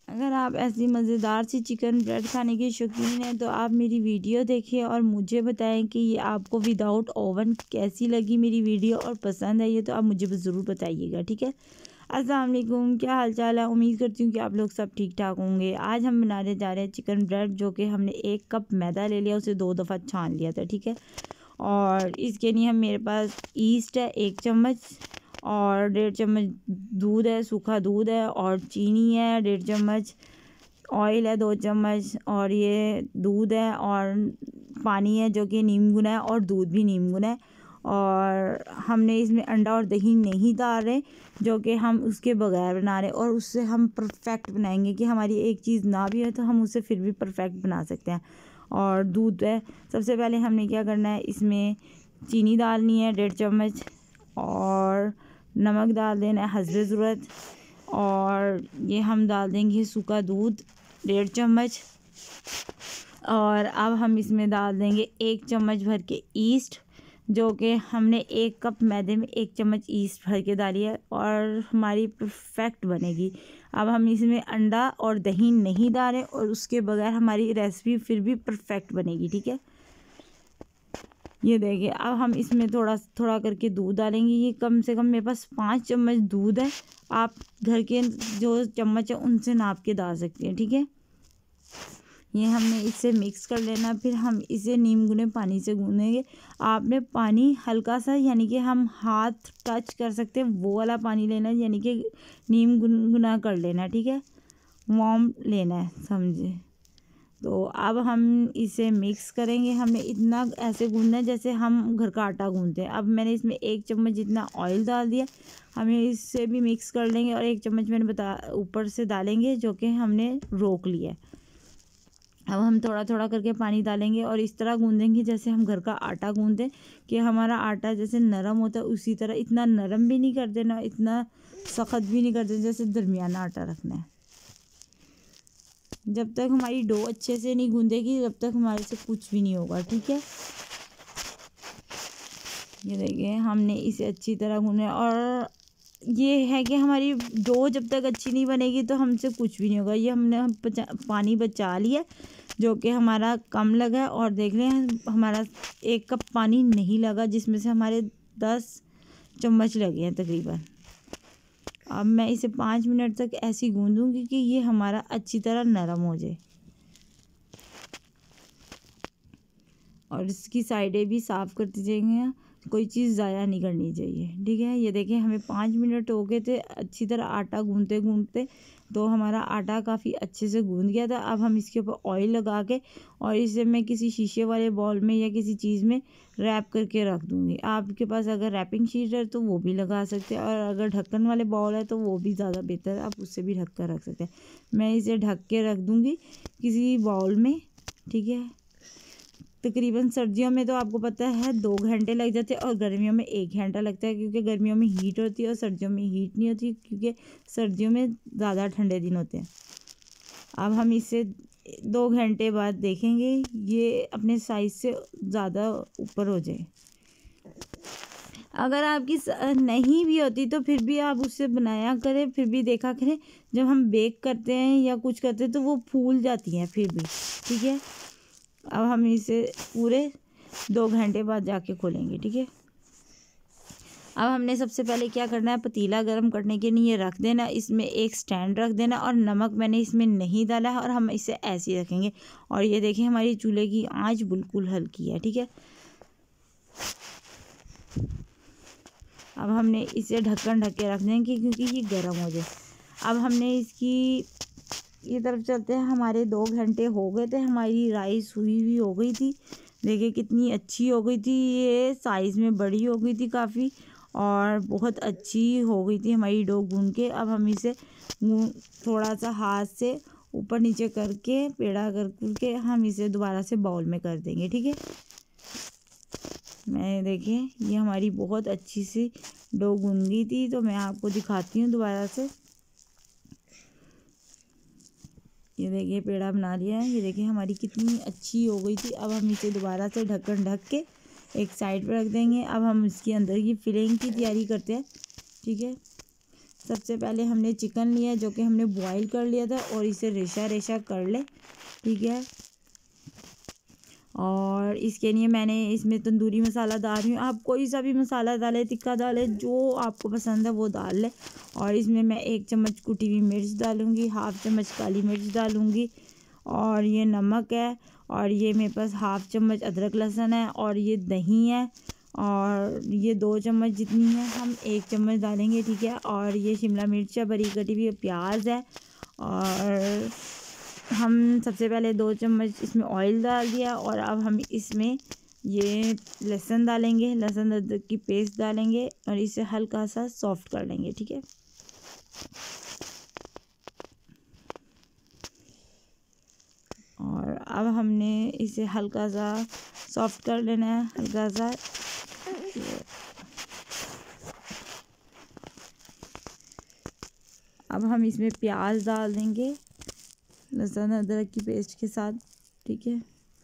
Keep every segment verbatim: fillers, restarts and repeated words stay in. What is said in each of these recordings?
अगर आप ऐसी मज़ेदार सी चिकन ब्रेड खाने के शौकीन हैं तो आप मेरी वीडियो देखिए और मुझे बताएं कि ये आपको विदाउट ओवन कैसी लगी मेरी वीडियो, और पसंद आई है तो आप मुझे ज़रूर बताइएगा, ठीक है। अस्सलाम वालेकुम, क्या हाल चाल है। उम्मीद करती हूँ कि आप लोग सब ठीक ठाक होंगे। आज हम बनाने जा रहे हैं चिकन ब्रेड, जो कि हमने एक कप मैदा ले लिया, उसे दो दफ़ा छान लिया था, ठीक है। और इसके लिए हम मेरे पास ईस्ट है एक चम्मच, और डेढ़ चम्मच दूध है, सूखा दूध है, और चीनी है डेढ़ चम्मच, ऑयल है दो चम्मच, और ये दूध है और पानी है जो कि नीम गुना है, और दूध भी नीम गुना है। और हमने इसमें अंडा और दही नहीं डाल रहे, जो कि हम उसके बगैर बना रहे, और उससे हम परफेक्ट बनाएंगे कि हमारी एक चीज़ ना भी है तो हम उसे फिर भी परफेक्ट बना सकते हैं। और दूध है, सबसे पहले हमने क्या करना है, इसमें चीनी डालनी है डेढ़ चम्मच, और नमक डाल देना है हस्बे ज़रूरत, और ये हम डाल देंगे सूखा दूध डेढ़ चम्मच। और अब हम इसमें डाल देंगे एक चम्मच भर के ईस्ट, जो कि हमने एक कप मैदे में एक चम्मच ईस्ट भर के डाली है, और हमारी परफेक्ट बनेगी। अब हम इसमें अंडा और दही नहीं डालें, और उसके बगैर हमारी रेसिपी फिर भी परफेक्ट बनेगी, ठीक है। ये देखिए, अब हम इसमें थोड़ा थोड़ा करके दूध डालेंगे। ये कम से कम मेरे पास पाँच चम्मच दूध है, आप घर के जो चम्मच है उनसे नाप के डाल सकते हैं, ठीक है। ये हमने इसे मिक्स कर लेना, फिर हम इसे नीम गुने पानी से गूँधेंगे। आपने पानी हल्का सा, यानी कि हम हाथ टच कर सकते हैं वो वाला पानी लेना है, यानी कि नीम गुनगुना कर लेना, ठीक है, वार्म लेना है, समझे। तो अब हम इसे मिक्स करेंगे। हमने इतना ऐसे गूँधना है जैसे हम घर का आटा गूँधते हैं। अब मैंने इसमें एक चम्मच जितना ऑयल डाल दिया, हमें इससे भी मिक्स कर लेंगे, और एक चम्मच मैंने बता ऊपर से डालेंगे जो कि हमने रोक लिया। अब हम थोड़ा थोड़ा करके पानी डालेंगे और इस तरह गूँधेंगे जैसे हम घर का आटा गूँधें, कि हमारा आटा जैसे नरम होता है उसी तरह, इतना नरम भी नहीं कर देना, इतना सख्त भी नहीं कर देना, जैसे दरमियाना आटा रखना है। जब तक हमारी डो अच्छे से नहीं गूँधेगी तब तक हमारे से कुछ भी नहीं होगा, ठीक है। ये देखिए, हमने इसे अच्छी तरह गूँधा, और ये है कि हमारी डो जब तक अच्छी नहीं बनेगी तो हमसे कुछ भी नहीं होगा। ये हमने हम बचा, पानी बचा लिया जो कि हमारा कम लगा, और देख रहे हैं हमारा एक कप पानी नहीं लगा, जिसमें से हमारे दस चम्मच लगे हैं तकरीबन। अब मैं इसे पाँच मिनट तक ऐसी गूँधूँगी कि ये हमारा अच्छी तरह नरम हो जाए, और इसकी साइडें भी साफ़ करती जाएंगे, कोई चीज़ ज़ाया नहीं करनी चाहिए, ठीक है। ये देखिए, हमें पाँच मिनट हो गए थे अच्छी तरह आटा गूँधते गूँधते, तो हमारा आटा काफ़ी अच्छे से गूँध गया था। अब हम इसके ऊपर ऑयल लगा के, और इसे मैं किसी शीशे वाले बाउल में या किसी चीज़ में रैप करके रख दूँगी। आपके पास अगर रैपिंग शीट है तो वो भी लगा सकते हैं, और अगर ढक्कन वाले बाउल है तो वो भी ज़्यादा बेहतर है, आप उससे भी ढक कर रख सकते हैं। मैं इसे ढक के रख दूँगी किसी बाउल में, ठीक है। तकरीबन सर्दियों में तो आपको पता है दो घंटे लग जाते हैं, और गर्मियों में एक घंटा लगता है, क्योंकि गर्मियों में हीट होती है और सर्दियों में हीट नहीं होती, क्योंकि सर्दियों में ज़्यादा ठंडे दिन होते हैं। अब हम इसे दो घंटे बाद देखेंगे, ये अपने साइज़ से ज़्यादा ऊपर हो जाए। अगर आपकी नहीं भी होती तो फिर भी आप उससे बनाया करें, फिर भी देखा करें, जब हम बेक करते हैं या कुछ करते हैं तो वो फूल जाती हैं फिर भी, ठीक है। अब हम इसे पूरे दो घंटे बाद जाके खोलेंगे, ठीक है। अब हमने सबसे पहले क्या करना है, पतीला गर्म करने के लिए रख देना, इसमें एक स्टैंड रख देना, और नमक मैंने इसमें नहीं डाला है, और हम इसे ऐसे ही रखेंगे। और ये देखिए, हमारी चूल्हे की आंच बिल्कुल हल्की है, ठीक है। अब हमने इसे ढक्कन ढक के रख देंगे क्योंकि ये गर्म हो जाए। अब हमने इसकी ये तरफ चलते हैं। हमारे दो घंटे हो गए थे, हमारी राइस हुई हुई हो गई थी, देखिए कितनी अच्छी हो गई थी, ये साइज़ में बड़ी हो गई थी काफ़ी, और बहुत अच्छी हो गई थी हमारी डो गूँध के। अब हम इसे थोड़ा सा हाथ से ऊपर नीचे करके पेड़ा कर करके हम इसे दोबारा से बाउल में कर देंगे, ठीक है। मैं देखिए, ये हमारी बहुत अच्छी सी डो गूँध गई थी, तो मैं आपको दिखाती हूँ दोबारा से। ये देखिए, पेड़ा बना लिया है, ये देखिए हमारी कितनी अच्छी हो गई थी। अब हम इसे दोबारा से ढक्कन ढक के एक साइड पर रख देंगे। अब हम इसके अंदर की फिलिंग की तैयारी करते हैं, ठीक है। सबसे पहले हमने चिकन लिया जो कि हमने बॉईल कर लिया था और इसे रेशा रेशा कर ले, ठीक है। और इसके लिए मैंने इसमें तंदूरी मसाला डाल रही हूँ। आप कोई सा भी मसाला डालें, तिक्का डालें, जो आपको पसंद है वो डाल लें। और इसमें मैं एक चम्मच कुटी हुई मिर्च डालूँगी, हाफ़ चम्मच काली मिर्च डालूँगी, और ये नमक है, और ये मेरे पास हाफ़ चम्मच अदरक लहसुन है, और ये दही है, और ये दो चम्मच जितनी है हम एक चम्मच डालेंगे, ठीक है। और ये शिमला मिर्च है, बारीक कटी हुई प्याज है, और हम सबसे पहले दो चम्मच इसमें ऑयल डाल दिया। और अब हम इसमें ये लहसुन डालेंगे, लहसुन अदरक की पेस्ट डालेंगे और इसे हल्का सा सॉफ्ट कर लेंगे, ठीक है। और अब हमने इसे हल्का सा सॉफ्ट कर लेना है, हल्का सा। अब हम इसमें प्याज डाल देंगे लहसुन अदरक की पेस्ट के साथ, ठीक है।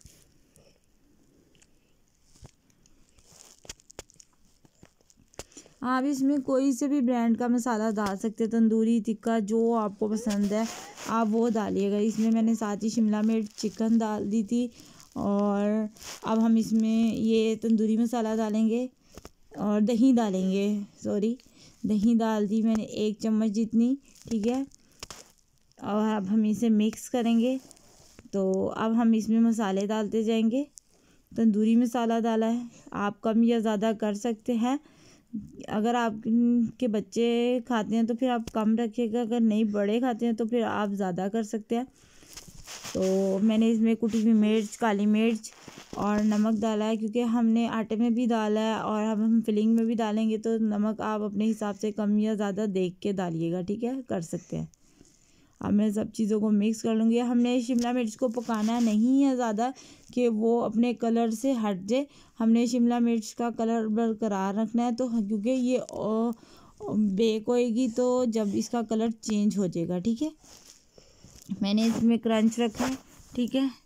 आप इसमें कोई से भी ब्रांड का मसाला डाल सकते हैं, तंदूरी तिक्का जो आपको पसंद है आप वो डालिएगा। इसमें मैंने साथ ही शिमला मिर्च चिकन डाल दी थी। और अब हम इसमें ये तंदूरी मसाला डालेंगे और दही डालेंगे, सॉरी दही डाल दी मैंने एक चम्मच जितनी, ठीक है। और अब हम इसे मिक्स करेंगे। तो अब हम इसमें मसाले डालते जाएंगे। तंदूरी मसाला डाला है, आप कम या ज़्यादा कर सकते हैं। अगर आप के बच्चे खाते हैं तो फिर आप कम रखिएगा, अगर नहीं बड़े खाते हैं तो फिर आप ज़्यादा कर सकते हैं। तो मैंने इसमें कुटी हुई मिर्च, काली मिर्च और नमक डाला है, क्योंकि हमने आटे में भी डाला है और अब हम फिलिंग में भी डालेंगे, तो नमक आप अपने हिसाब से कम या ज़्यादा देख के डालिएगा, ठीक है, कर सकते हैं। अब मैं सब चीज़ों को मिक्स कर लूँगी। हमने शिमला मिर्च को पकाना नहीं है ज़्यादा कि वो अपने कलर से हट जाए, हमने शिमला मिर्च का कलर बरकरार रखना है। तो क्योंकि ये बेक होएगी तो जब इसका कलर चेंज हो जाएगा, ठीक है। मैंने इसमें क्रंच रखा है, ठीक है।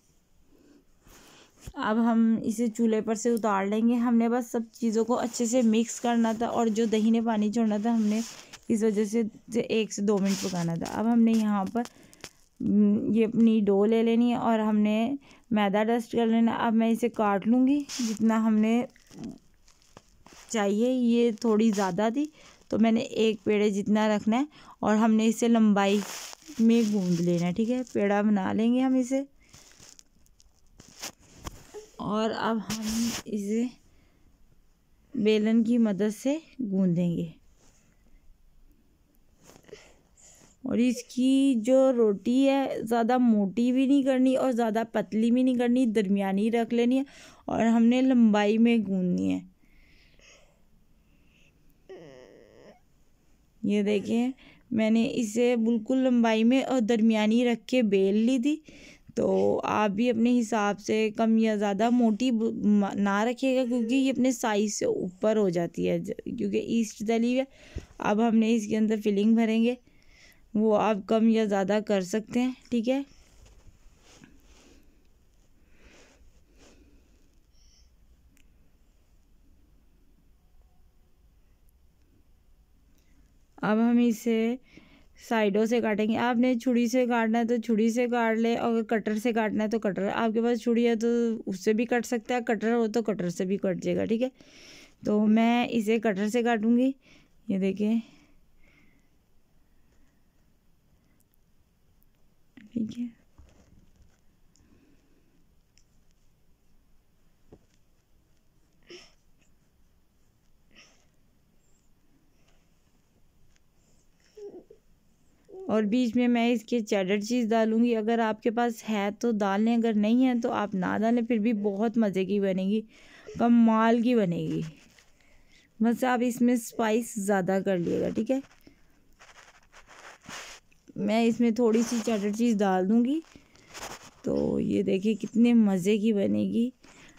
अब हम इसे चूल्हे पर से उतार लेंगे। हमने बस सब चीज़ों को अच्छे से मिक्स करना था, और जो दही ने पानी छोड़ना था हमने इस वजह से एक से दो मिनट पकाना था। अब हमने यहाँ पर ये अपनी डो ले लेनी है और हमने मैदा डस्ट कर लेना। अब मैं इसे काट लूँगी जितना हमने चाहिए। ये थोड़ी ज़्यादा थी तो मैंने एक पेड़े जितना रखना है, और हमने इसे लंबाई में गूंद लेना है, ठीक है। पेड़ा बना लेंगे हम इसे, और अब हम इसे बेलन की मदद से गूंदेंगे। और इसकी जो रोटी है ज़्यादा मोटी भी नहीं करनी और ज़्यादा पतली भी नहीं करनी, दरमियानी रख लेनी है, और हमने लंबाई में गूंदनी है। ये देखिए मैंने इसे बिल्कुल लंबाई में और दरमियानी रख के बेल ली थी। तो आप भी अपने हिसाब से कम या ज़्यादा मोटी ना रखिएगा, क्योंकि ये अपने साइज़ से ऊपर हो जाती है, क्योंकि ईस्ट दली है। अब हमने इसके अंदर फिलिंग भरेंगे, वो आप कम या ज़्यादा कर सकते हैं, ठीक है। अब हम इसे साइडों से काटेंगे। आपने छुरी से काटना है तो छुरी से काट ले, और कटर से काटना है तो कटर, आपके पास छुरी है तो उससे भी कट सकता है, कटर हो तो कटर से भी कट जाएगा, ठीक है। तो मैं इसे कटर से काटूंगी। ये देखिए, ठीक है। और बीच में मैं इसके चेडर चीज़ डालूंगी। अगर आपके पास है तो डाल लें, अगर नहीं है तो आप ना डालें, फिर भी बहुत मज़े की बनेगी, कमाल की बनेगी। बस आप इसमें स्पाइस ज़्यादा कर लिएगा, ठीक है। मैं इसमें थोड़ी सी चेडर चीज़ डाल दूंगी। तो ये देखिए कितने मज़े की बनेगी।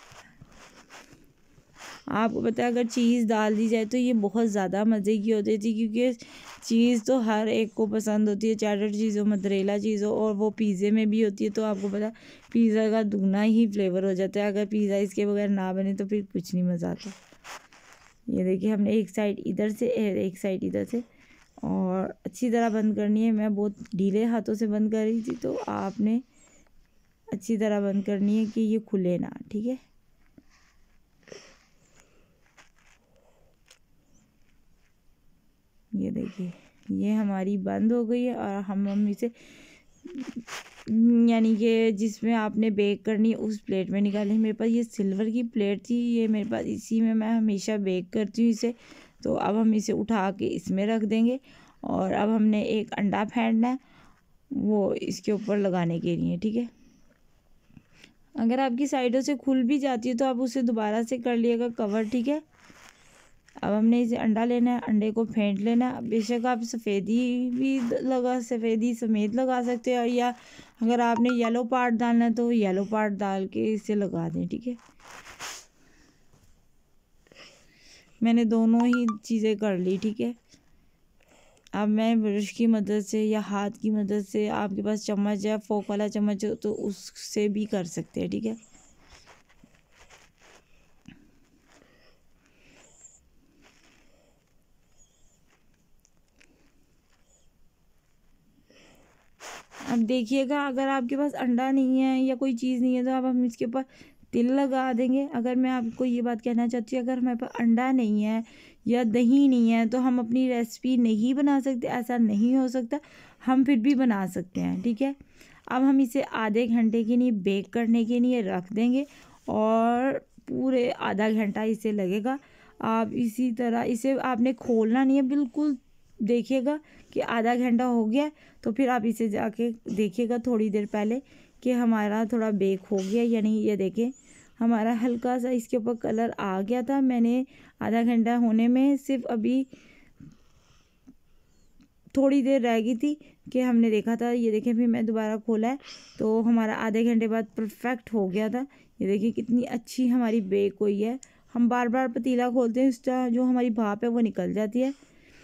आपको पता है अगर चीज़ डाल दी जाए तो ये बहुत ज़्यादा मज़े की होती थी, क्योंकि चीज़ तो हर एक को पसंद होती है, चेडर चीज़ हो, मोज़रेला चीज़ हो, और वो पिज़्ज़े में भी होती है। तो आपको पता है पिज़्ज़ा का दुगना ही फ्लेवर हो जाता है। अगर पिज़्ज़ा इसके बगैर ना बने तो फिर कुछ नहीं मज़ा आता। ये देखिए हमने एक साइड इधर से एक साइड इधर से, और अच्छी तरह बंद करनी है। मैं बहुत ढीले हाथों से बंद कर रही थी, तो आपने अच्छी तरह बंद करनी है कि ये खुले ना, ठीक है। ये देखिए, ये हमारी बंद हो गई है और हम हम इसे यानी कि जिसमें आपने बेक करनी है उस प्लेट में निकालें। मेरे पास ये सिल्वर की प्लेट थी, ये मेरे पास, इसी में मैं हमेशा बेक करती हूँ इसे। तो अब हम इसे उठा के इसमें रख देंगे और अब हमने एक अंडा फेंटना है, वो इसके ऊपर लगाने के लिए, ठीक है। अगर आपकी साइडों से खुल भी जाती है तो आप उसे दोबारा से कर लिएगा कवर, ठीक है। अब हमने इसे अंडा लेना है, अंडे को फेंट लेना है। बेशक आप सफ़ेदी भी लगा सफ़ेदी समेत लगा सकते हैं, या अगर आपने येलो पार्ट डालना है तो येलो पार्ट डाल के इसे लगा दें, ठीक है। मैंने दोनों ही चीज़ें कर ली, ठीक है। अब मैं ब्रश की मदद से या हाथ की मदद से, आपके पास चम्मच या फोक वाला चम्मच हो तो उससे भी कर सकते हैं, ठीक है। अब देखिएगा, अगर आपके पास अंडा नहीं है या कोई चीज़ नहीं है तो अब हम इसके ऊपर तिल लगा देंगे। अगर मैं आपको ये बात कहना चाहती हूँ, अगर हमारे पास अंडा नहीं है या दही नहीं है तो हम अपनी रेसिपी नहीं बना सकते, ऐसा नहीं हो सकता। हम फिर भी बना सकते हैं, ठीक है। अब हम इसे आधे घंटे के लिए बेक करने के लिए रख देंगे और पूरे आधा घंटा इसे लगेगा। आप इसी तरह इसे आपने खोलना नहीं है, बिल्कुल देखिएगा कि आधा घंटा हो गया, तो फिर आप इसे जाके देखिएगा थोड़ी देर पहले कि हमारा थोड़ा बेक हो गया या नहीं। ये देखें, हमारा हल्का सा इसके ऊपर कलर आ गया था। मैंने आधा घंटा होने में सिर्फ अभी थोड़ी देर रह गई थी कि हमने देखा था। ये देखें, फिर मैं दोबारा खोला है तो हमारा आधे घंटे बाद परफेक्ट हो गया था। ये देखिए कितनी अच्छी हमारी बेक हुई है। हम बार बार पतीला खोलते हैं, इसका जो हमारी भाप है वो निकल जाती है।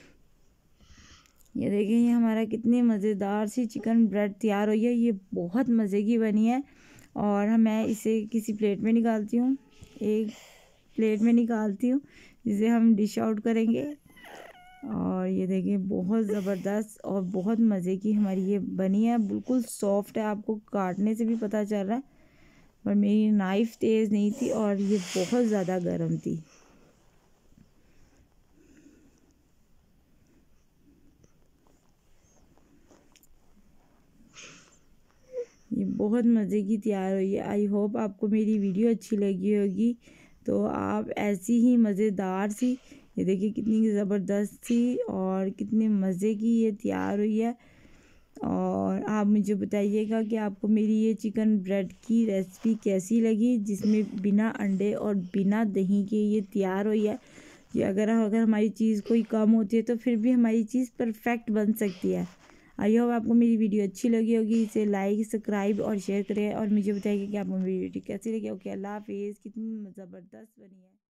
ये देखिए, ये हमारा कितनी मज़ेदार सी चिकन ब्रेड तैयार हुई है। ये बहुत मज़े की बनी है और मैं इसे किसी प्लेट में निकालती हूँ, एक प्लेट में निकालती हूँ जिसे हम डिश आउट करेंगे। और ये देखिए, बहुत ज़बरदस्त और बहुत मज़े की हमारी ये बनी है। बिल्कुल सॉफ्ट है, आपको काटने से भी पता चल रहा है, पर मेरी नाइफ़ तेज़ नहीं थी और ये बहुत ज़्यादा गर्म थी। ये बहुत मज़े की तैयार हुई है। आई होप आपको मेरी वीडियो अच्छी लगी होगी, तो आप ऐसी ही मज़ेदार सी, ये देखिए कितनी ज़बरदस्त थी और कितने मज़े की ये तैयार हुई है। और आप मुझे बताइएगा कि आपको मेरी ये चिकन ब्रेड की रेसिपी कैसी लगी, जिसमें बिना अंडे और बिना दही के ये तैयार हुई है। कि अगर अगर हमारी चीज़ कोई कम होती है तो फिर भी हमारी चीज़ परफेक्ट बन सकती है। आई होप आपको मेरी वीडियो अच्छी लगी होगी। इसे लाइक, सब्सक्राइब और शेयर करें और मुझे बताइए कि आपको मेरी वीडियो कैसी लगी। ओके, अल्लाह हाफिज़। कितनी ज़बरदस्त बनी है।